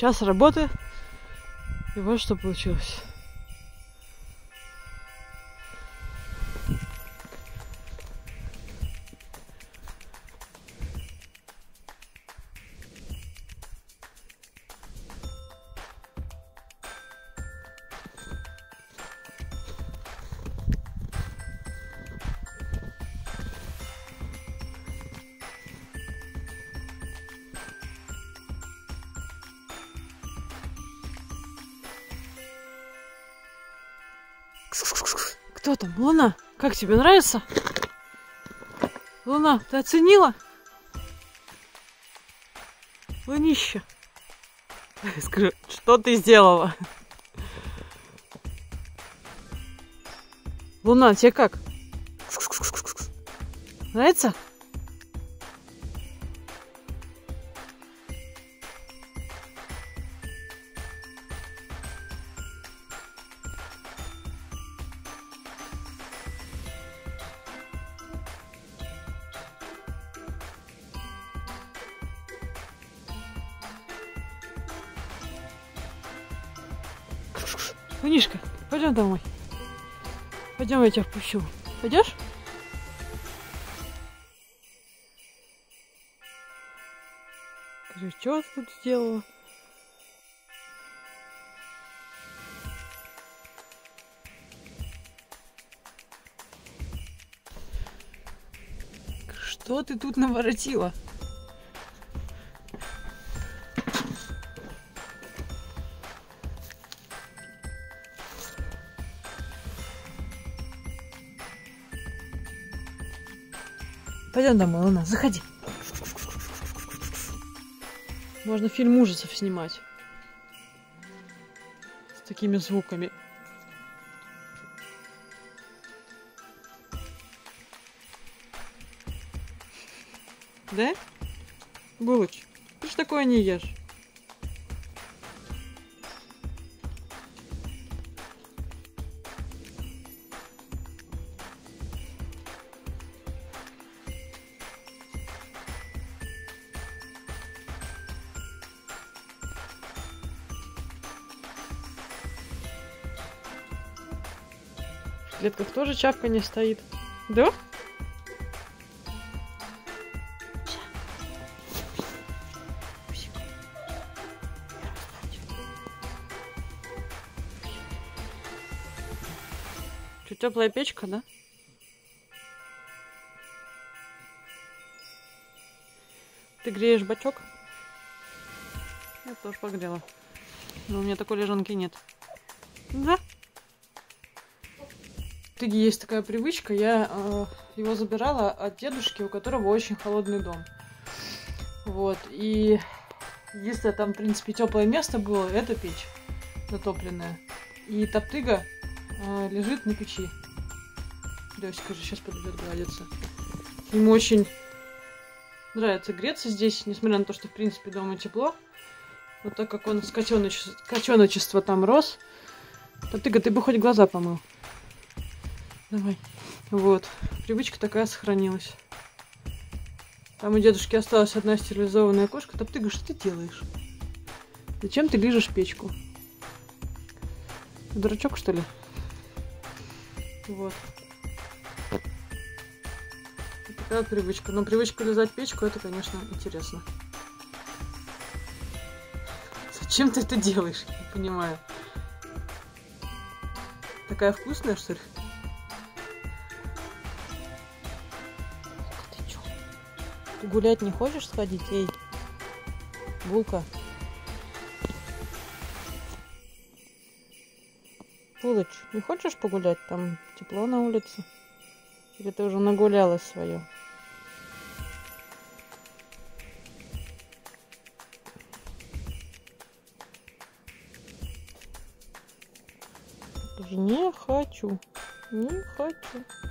час работы. И вот что получилось. Кто там? Луна? Как тебе нравится? Луна, ты оценила? Лунища. Скажи, что ты сделала? Луна, тебе как? Нравится? Лунишка, пойдем домой. Пойдем, я тебя впущу. Пойдешь? Скажи, что ты тут сделала? Что ты тут наворотила? Пойдем домой, Луна, заходи. Можно фильм ужасов снимать. С такими звуками. Да? Булыч, ты ж такое не ешь. В клетках тоже чапка не стоит. Да? Что, теплая печка, да? Ты греешь бачок? Я тоже погрела. Но у меня такой лежанки нет. Да? В итоге есть такая привычка. Я его забирала от дедушки, у которого очень холодный дом. Вот. И единственное, там, в принципе, теплое место было, это печь затопленная. И топтыга лежит на печи. Лёська же сейчас подойдет гладиться. Ему очень нравится греться здесь, несмотря на то, что, в принципе, дома тепло. Вот так как он с котеночества там рос. Топтыга, ты бы хоть глаза помыл. Давай. Вот. Привычка такая сохранилась. Там у дедушки осталась одна стерилизованная кошка. Топтыга, что ты делаешь? Зачем ты лижешь печку? Ты дурачок, что ли? Вот. Вот такая привычка. Но привычка лизать печку, это, конечно, интересно. Зачем ты это делаешь? Я не понимаю. Такая вкусная, что ли? Ты чё? Ты гулять не хочешь сходить? Эй, Булка. Булыч, не хочешь погулять? Там тепло на улице. Или ты уже нагулялась свое? Не хочу. Не хочу.